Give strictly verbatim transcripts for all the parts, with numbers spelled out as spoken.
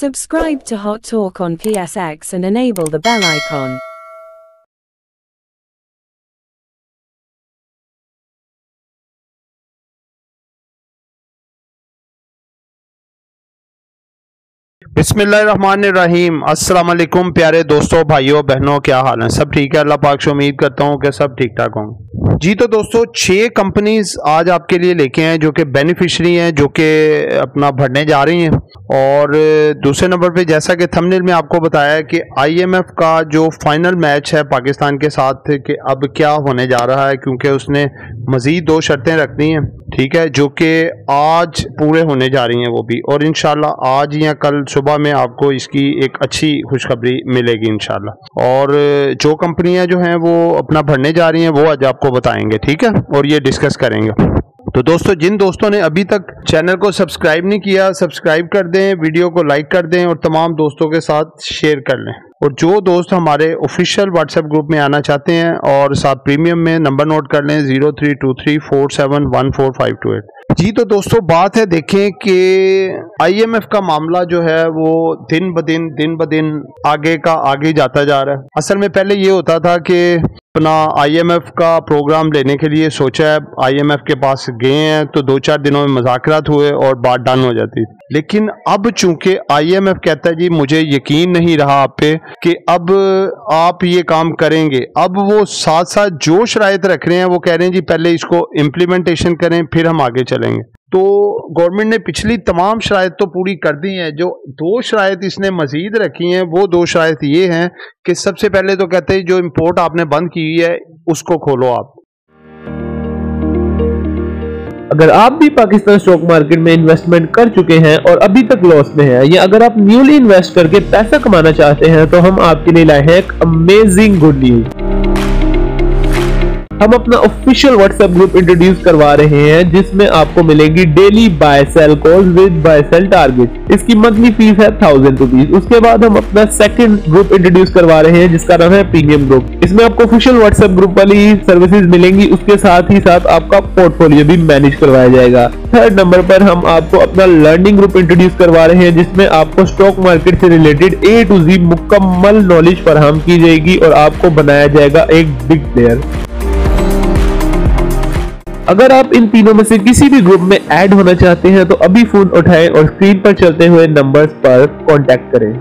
Subscribe to Hot Talk on P S X and enable the bell icon. बिस्मिल्लाहिर्रहमानिर्रहीम। अस्सलाम वालेकुम प्यारे दोस्तों, भाइयों बहनों, क्या हाल है? सब ठीक है? अल्लाह पाक से उम्मीद करता हूँ कि सब ठीक ठाक होंगे। जी तो दोस्तों, छह कंपनीज आज आपके लिए लेके आए जो कि बेनिफिशरी हैं, जो कि अपना भरने जा रही हैं। और दूसरे नंबर पे जैसा कि थंबनेल में आपको बताया है कि आईएमएफ का जो फाइनल मैच है पाकिस्तान के साथ कि अब क्या होने जा रहा है, क्योंकि उसने मजीद दो शर्तें रख दी हैं, ठीक है, जो कि आज पूरे होने जा रही हैं वो भी। और इंशाल्लाह आज या कल सुबह में आपको इसकी एक अच्छी खुशखबरी मिलेगी इंशाल्लाह। और जो कंपनियां जो हैं वो अपना भरने जा रही हैं वो आज आपको बताएंगे, ठीक है, और ये डिस्कस करेंगे। तो दोस्तों, जिन दोस्तों ने अभी तक चैनल को सब्सक्राइब नहीं किया, सब्सक्राइब कर दें, वीडियो को लाइक कर दें और तमाम दोस्तों के साथ शेयर कर लें। और जो दोस्त हमारे ऑफिशियल व्हाट्सएप ग्रुप में आना चाहते हैं और साथ प्रीमियम में नंबर नोट कर लें zero three two three four seven one four five two eight. जी तो दोस्तों, बात है, देखें कि आईएमएफ का मामला जो है वो दिन ब दिन दिन ब दिन आगे का आगे जाता जा रहा है। असल में पहले ये होता था कि अपना आईएमएफ का प्रोग्राम लेने के लिए सोचा है, आईएमएफ के पास गए हैं तो दो चार दिनों में मुज़ाकरात हुए और बात डन हो जाती थी। लेकिन अब चूंकि आईएमएफ कहता है जी मुझे यकीन नहीं रहा आप पे कि अब आप ये काम करेंगे, अब वो साथ साथ जो शराइत रख रहे हैं वो कह रहे हैं जी पहले इसको इम्प्लीमेंटेशन करें फिर हम आगे चलेंगे। तो गवर्नमेंट ने पिछली तमाम शराइत तो पूरी कर दी हैं, जो दो शराइत इसने मजीद रखी हैं वो दो शराइत ये हैं कि सबसे पहले तो कहते हैं जो इंपोर्ट आपने बंद की हुई है उसको खोलो आप। अगर आप भी पाकिस्तान स्टॉक मार्केट में इन्वेस्टमेंट कर चुके हैं और अभी तक लॉस में हैं, या अगर आप न्यूली इन्वेस्ट करके पैसा कमाना चाहते हैं, तो हम आपके लिए लाए हैं एक अमेजिंग गुड न्यूज। हम अपना ऑफिशियल व्हाट्सएप ग्रुप इंट्रोड्यूस करवा रहे हैं जिसमें आपको मिलेंगी daily buy sell calls with buy sell target. इसकी मंथली फीस है थाउजेंड रुपीज। उसके बाद हम अपना सेकंड ग्रुप इंट्रोड्यूस करवा रहे हैं जिसका नाम है प्रीमियम ग्रुप। इसमें आपको ऑफिशियल व्हाट्सएप ग्रुप वाली सर्विसेज मिलेंगी, उसके साथ ही साथ आपका पोर्टफोलियो भी मैनेज करवाया जाएगा। थर्ड नंबर पर हम आपको अपना लर्निंग ग्रुप इंट्रोड्यूस करवा रहे हैं जिसमें आपको स्टॉक मार्केट से रिलेटेड ए टू जी मुकम्मल नॉलेज फराहम की जाएगी और आपको बनाया जाएगा एक बिग प्लेयर। अगर आप इन तीनों में से किसी भी ग्रुप में ऐड होना चाहते हैं तो अभी फोन उठाएं और स्क्रीन पर चलते हुए नंबर्स पर कांटेक्ट करें।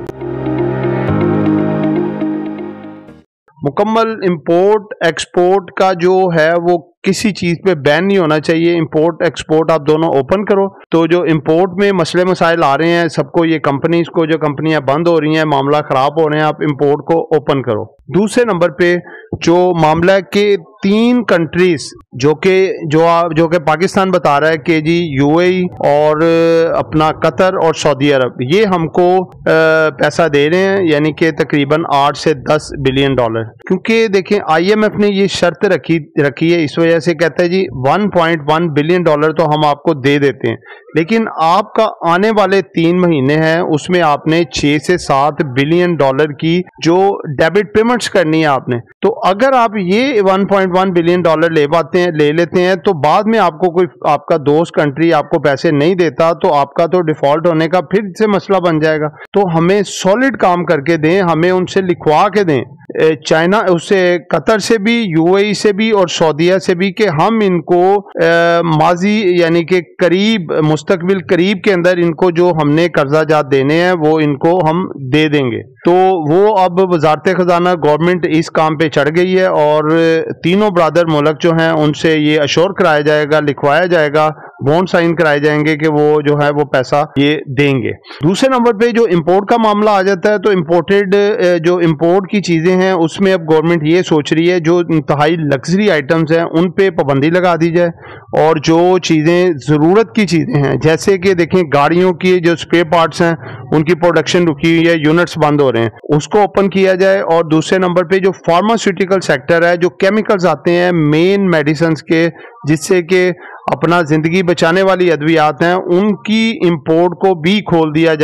मुकम्मल इंपोर्ट एक्सपोर्ट का जो है वो किसी चीज पे बैन नहीं होना चाहिए। इंपोर्ट एक्सपोर्ट आप दोनों ओपन करो। तो जो इंपोर्ट में मसले मसाइल आ रहे हैं सबको, ये कंपनीज को, जो कंपनियां बंद हो रही हैं, मामला खराब हो रहे हैं, आप इंपोर्ट को ओपन करो। दूसरे नंबर पे जो मामला है कि तीन कंट्रीज जो कि जो जो कि पाकिस्तान बता रहा है कि जी यूएई और अपना कतर और सऊदी अरब ये हमको पैसा दे रहे हैं, यानी कि तकरीबन आठ से दस बिलियन डॉलर। क्योंकि देखें आईएमएफ ने ये शर्त रखी रखी है, इस वजह से कहता है जी one point one billion dollar तो हम आपको दे देते हैं, लेकिन आपका आने वाले तीन महीने हैं उसमें आपने छह से सात बिलियन डॉलर की जो डेबिट पेमेंट्स करनी है आपने। तो अगर आप ये one point one billion dollar ले पाते हैं ले लेते हैं तो बाद में आपको कोई आपका दोस्त कंट्री आपको पैसे नहीं देता तो आपका तो डिफॉल्ट होने का फिर से मसला बन जाएगा। तो हमें सॉलिड काम करके दें, हमें उनसे लिखवा के दें, चाइना उससे कतर से भी, यूएई से भी और सऊदीया से भी, कि हम इनको आ, माजी यानी कि करीब मुस्तकबिल करीब के अंदर इनको जो हमने कर्जा जात देने हैं वो इनको हम दे देंगे। तो वो अब वजारत खजाना गवर्नमेंट इस काम पे चढ़ गई है और तीनों ब्रादर मुल्क जो हैं उनसे ये अश्योर कराया जाएगा, लिखवाया जाएगा, बॉन्ड साइन कराए जाएंगे कि वो जो है वो पैसा ये देंगे। दूसरे नंबर पे जो इंपोर्ट का मामला आ जाता है तो इंपोर्टेड जो इंपोर्ट की चीजें हैं उसमें अब गवर्नमेंट ये सोच रही है जो इंतहाई लग्जरी आइटम्स हैं उन पे पाबंदी लगा दी जाए, और जो चीजें जरूरत की चीजें हैं जैसे कि देखें गाड़ियों की जो स्पेयर पार्ट्स हैं उनकी प्रोडक्शन रुकी हुई है, यूनिट्स बंद हो रहे हैं, उसको ओपन किया जाए। और दूसरे नंबर पे जो फार्मास्यूटिकल सेक्टर है, जो केमिकल्स आते हैं मेन मेडिसिन के जिससे कि अपना जिंदगी बचाने वाली अद्वियात हैं, उनकी इंपोर्ट को भी खोल दिया जाए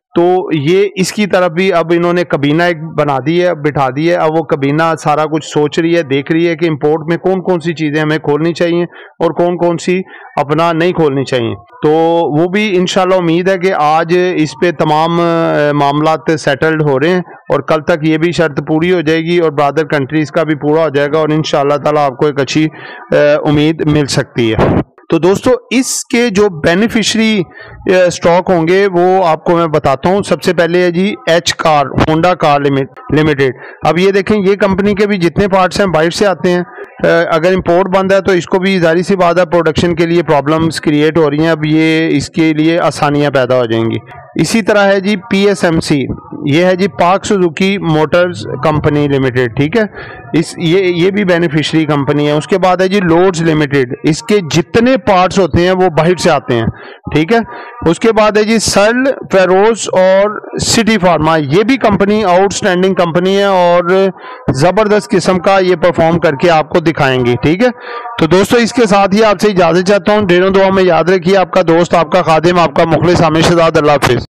तो ये इसकी तरफ भी अब इन्होंने कबीना एक बना दी है, बिठा दी है। अब वो कबीना सारा कुछ सोच रही है, देख रही है कि इंपोर्ट में कौन कौन सी चीज़ें हमें खोलनी चाहिए और कौन कौन सी अपना नहीं खोलनी चाहिए। तो वो भी इंशाल्लाह उम्मीद है कि आज इस पे तमाम मामलात सेटल्ड हो रहे हैं और कल तक ये भी शर्त पूरी हो जाएगी और ब्रादर कंट्रीज़ का भी पूरा हो जाएगा और इंशाल्लाह ताला आपको एक अच्छी उम्मीद मिल सकती है। तो दोस्तों इसके जो बेनिफिशरी स्टॉक होंगे वो आपको मैं बताता हूँ। सबसे पहले है जी H car, Honda car limited. अब ये देखें, ये कंपनी के भी जितने पार्ट्स हैं बाहर से आते हैं। अगर इंपोर्ट बंद है तो इसको भी जाहिर सी बात है प्रोडक्शन के लिए प्रॉब्लम्स क्रिएट हो रही हैं। अब ये इसके लिए आसानियां पैदा हो जाएंगी। इसी तरह है जी पी एस एम सी, ये है जी पाक सुजुकी मोटर्स कंपनी लिमिटेड, ठीक है। इस ये ये भी बेनिफिशरी कंपनी है। उसके बाद है जी लोड्स लिमिटेड, इसके जितने पार्ट्स होते हैं वो बाहर से आते हैं, ठीक है। उसके बाद है जी सर्ल, फेरोज और सिटी फार्मा, ये भी कंपनी आउटस्टैंडिंग कंपनी है और ज़बरदस्त किस्म का ये परफॉर्म करके आपको दिखाएंगे, ठीक है। तो दोस्तों इसके साथ ही आपसे इजाज़त चाहता हूँ। ढेरों दुआ में याद रखिए। आपका दोस्त, आपका खादिम, आपका मुखलिस हामिद शहजाद। अल्लाह हाफिज़।